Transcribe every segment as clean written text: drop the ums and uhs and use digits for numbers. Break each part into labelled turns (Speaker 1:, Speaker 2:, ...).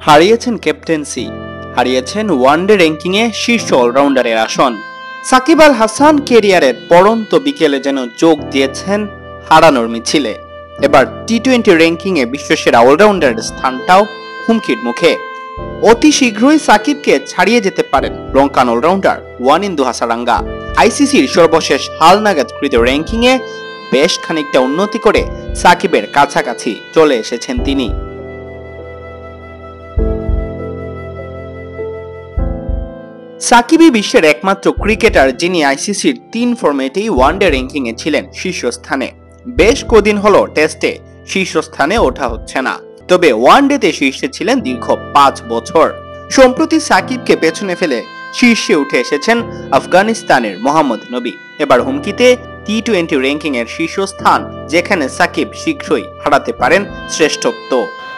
Speaker 1: হারিয়েছেন ক্যাপ্টেন্সি, হারিয়েছেন ওয়ানডে র্যাঙ্কিংয়ে শীর্ষ অলরাউন্ডারের আসন। সাকিব আল হাসান ক্যারিয়ারের পড়ন্ত বিকেলে যেন যোগ দিয়েছেন হারানোর মিছিলে। এবার টি-20 র্যাঙ্কিংয়ে বিশ্বসেরা অলরাউন্ডারের স্থানটাও হুমকির মুখে। অতি শীঘ্রই সাকিবকে ছাড়িয়ে যেতে পারেন লঙ্কান অলরাউন্ডার ওয়ানিন্দু হাসারাঙ্গা। আইসিসির সর্বশেষ হালনাগাদকৃত র্যাঙ্কিংয়ে বেশ খানিকটা উন্নতি করে সাকিবের কাছাকাছি চলে এসেছেন তিনি। সাকিবই বিশ্বের একমাত্র ক্রিকেটার যিনি আইসিসির 3 ফরম্যাটেই ওয়ানডে র্যাঙ্কিংয়ে ছিলেন শীর্ষস্থানে। বেশ কদিন হলো টেস্টে শীর্ষস্থানে ওঠা হচ্ছে না, তবে ওয়ানডেতে শীর্ষে ছিলেন দীর্ঘ 5 বছর। সম্প্রতি সাকিবকে পেছনে ফেলে শীর্ষে উঠে এসেছেন আফগানিস্তানের মোহাম্মদ নবী। এবার হুমকিতে টি-20 র্যাঙ্কিং এর শীর্ষস্থান, যেখানে সাকিব শীঘ্রই হারাতে পারেন শ্রেষ্ঠত্ব।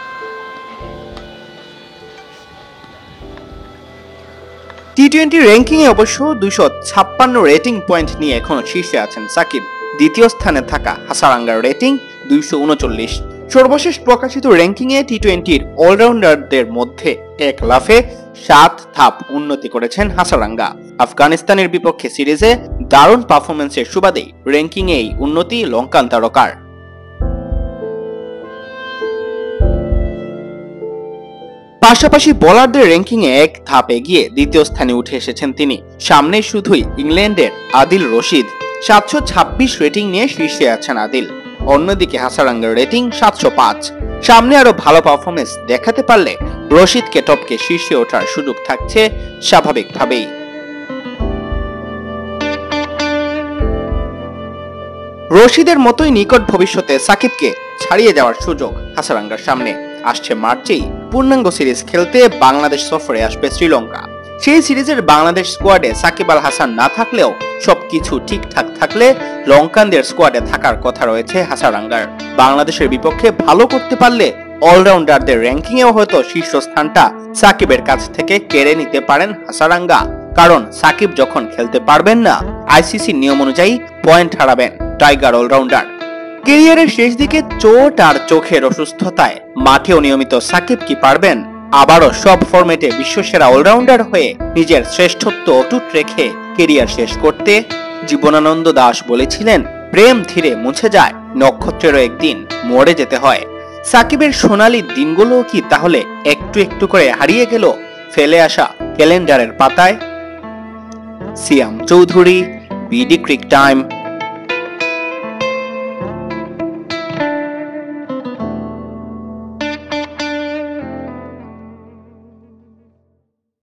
Speaker 1: টি-20 র্যাঙ্কিং এ অবশ্য 256 রেটিং পয়েন্ট নিয়ে এখনো শীর্ষে আছেন সাকিব। দ্বিতীয় স্থানে থাকা হাসারাঙ্গার রেটিং 239। সর্বশেষ প্রকাশিত র্যাঙ্কিং এ টি-20 অলরাউন্ডারদের মধ্যে এক লাফে 7 ধাপ উন্নতি করেছেন হাসারাঙ্গা। আফগানিস্তানের বিপক্ষে সিরিজে দারুণ পারফরম্যান্সের সুবাদে র্যাঙ্কিং এই উন্নতি লঙ্কান তারকার। পাশাপাশি বোলারদের র্যাঙ্কিং এ এক ধাপ এগিয়ে দ্বিতীয় স্থানে উঠে এসেছেন তিনি। সামনে শুধুই ইংল্যান্ডের আদিল রশিদ। 726 রেটিং নিয়ে শীর্ষে আছেন আদিল। অন্যদিকে হাসারাঙ্গার রেটিং 705। সামনে আরো ভালো পারফরম্যান্স দেখাতে পারলে রশিদকে টপকে শীর্ষে ওঠার সুযোগ থাকছে স্বাভাবিকভাবেই। রশিদের মতোই নিকট ভবিষ্যতে সাকিবকে ছাড়িয়ে যাওয়ার সুযোগ হাসারাঙ্গার সামনে। আসছে মার্চেই পূর্ণাঙ্গ সিরিজ খেলতে বাংলাদেশ সফরে আসবে শ্রীলঙ্কা। সেই সিরিজের বাংলাদেশ স্কোয়াডে সাকিব আল হাসান না থাকলেও সবকিছু ঠিকঠাক থাকলে লঙ্কানদের স্কোয়াডে থাকার কথা রয়েছে হাসারাঙ্গার। বাংলাদেশের বিপক্ষে ভালো করতে পারলে অলরাউন্ডারদের র্যাঙ্কিং এও হয়তো শীর্ষস্থানটা সাকিবের কাছ থেকে কেড়ে নিতে পারেন হাসারাঙ্গা। কারণ সাকিব যখন খেলতে পারবেন না, আইসিসির নিয়ম অনুযায়ী পয়েন্ট হারাবেন টাইগার অলরাউন্ডার। ক্যারিয়ারের শেষ দিকে চোট আর চোখের অসুস্থতায় মাঠেও নিয়মিত সাকিব কি পারবেন আবারও সব ফরম্যাটে বিশ্বসেরা অলরাউন্ডার হয়ে নিজের শ্রেষ্ঠত্ব অটুট রেখে ক্যারিয়ার শেষ করতে? জীবনানন্দ দাশ বলেছিলেন, প্রেম ধীরে মুছে যায়, নক্ষত্রেরও একদিন মরে যেতে হয়। সাকিবের সোনালী দিনগুলো কি তাহলে একটু একটু করে হারিয়ে গেল ফেলে আসা ক্যালেন্ডারের পাতায়? Siam Chowdhury, BD cric time.